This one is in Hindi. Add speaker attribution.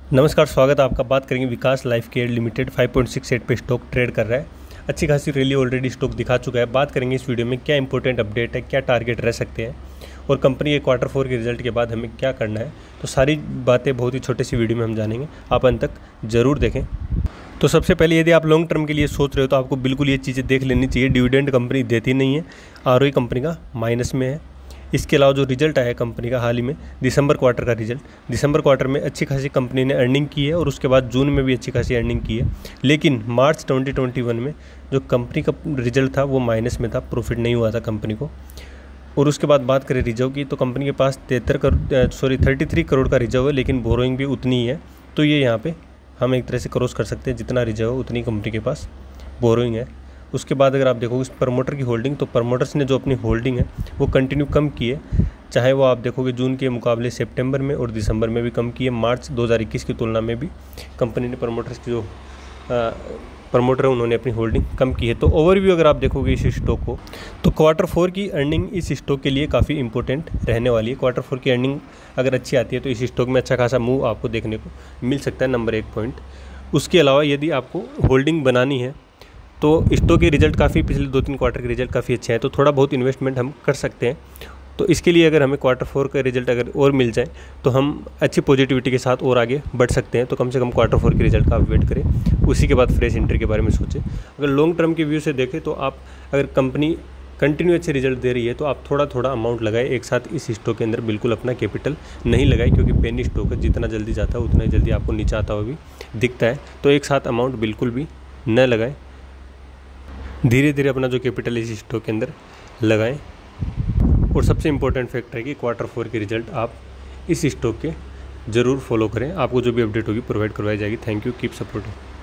Speaker 1: नमस्कार, स्वागत है आपका। बात करेंगे विकास लाइफ केयर लिमिटेड 5.68 पे स्टॉक ट्रेड कर रहा है। अच्छी खासी रैली ऑलरेडी स्टॉक दिखा चुका है। बात करेंगे इस वीडियो में क्या इंपॉर्टेंट अपडेट है, क्या टारगेट रह सकते हैं और कंपनी के क्वार्टर 4 के रिजल्ट के बाद हमें क्या करना है। तो सारी बातें बहुत ही छोटी सी वीडियो में हम जानेंगे, आप अंत तक ज़रूर देखें। तो सबसे पहले यदि आप लॉन्ग टर्म के लिए सोच रहे हो तो आपको बिल्कुल ये चीज़ें देख लेनी चाहिए। डिविडेंड कंपनी देती नहीं है, आरओई कंपनी का माइनस में है। इसके अलावा जो रिजल्ट आया है कंपनी का हाल ही में दिसंबर क्वार्टर का रिजल्ट, दिसंबर क्वार्टर में अच्छी खासी कंपनी ने अर्निंग की है और उसके बाद जून में भी अच्छी खासी अर्निंग की है। लेकिन मार्च 2021 में जो कंपनी का रिजल्ट था वो माइनस में था, प्रॉफिट नहीं हुआ था कंपनी को। और उसके बाद बात करें रिजर्व की, तो कंपनी के पास 33 करोड़ का रिजर्व है, लेकिन बोरोइंग भी उतनी ही है। तो ये यहाँ पे हम एक तरह से क्रॉस कर सकते हैं, जितना रिजर्व है उतनी कंपनी के पास बोरोइंग है। उसके बाद अगर आप देखोगे इस प्रमोटर की होल्डिंग, तो प्रमोटर्स ने जो अपनी होल्डिंग है वो कंटिन्यू कम की है। चाहे वो आप देखोगे जून के मुकाबले सितंबर में और दिसंबर में भी कम की है। मार्च 2021 की तुलना में भी कंपनी ने प्रमोटर्स की जो प्रमोटर है उन्होंने अपनी होल्डिंग कम की है। तो ओवरव्यू अगर आप देखोगे इस स्टॉक को, तो क्वार्टर 4 की अर्निंग इस स्टॉक के लिए काफ़ी इंपॉर्टेंट रहने वाली है। क्वार्टर 4 की अर्निंग अगर अच्छी आती है तो इस स्टॉक में अच्छा खासा मूव आपको देखने को मिल सकता है, नंबर 1 पॉइंट। उसके अलावा यदि आपको होल्डिंग बनानी है तो स्टॉक के रिजल्ट काफ़ी, पिछले 2-3 क्वार्टर के रिजल्ट काफ़ी अच्छे हैं, तो थोड़ा बहुत इन्वेस्टमेंट हम कर सकते हैं। तो इसके लिए अगर हमें क्वार्टर 4 का रिजल्ट अगर और मिल जाए तो हम अच्छी पॉजिटिविटी के साथ और आगे बढ़ सकते हैं। तो कम से कम क्वार्टर 4 के रिजल्ट का आप वेट करें, उसी के बाद फ्रेश एंट्री के बारे में सोचें। अगर लॉन्ग टर्म के व्यू से देखें तो आप, अगर कंपनी कंटिन्यू अच्छे रिजल्ट दे रही है तो आप थोड़ा थोड़ा अमाउंट लगाए एक साथ इस स्टॉक के अंदर। बिल्कुल अपना कैपिटल नहीं लगाए, क्योंकि पेनी स्टॉक है, जितना जल्दी जाता है उतना ही जल्दी आपको नीचे आता हुआ भी दिखता है। तो एक साथ अमाउंट बिल्कुल भी न लगाएं, धीरे धीरे अपना जो कैपिटल इस स्टॉक के अंदर लगाएं। और सबसे इम्पोर्टेंट फैक्टर है कि क्वार्टर 4 के रिजल्ट आप इस स्टॉक के ज़रूर फॉलो करें। आपको जो भी अपडेट होगी प्रोवाइड करवाई जाएगी। Thank you, keep supporting.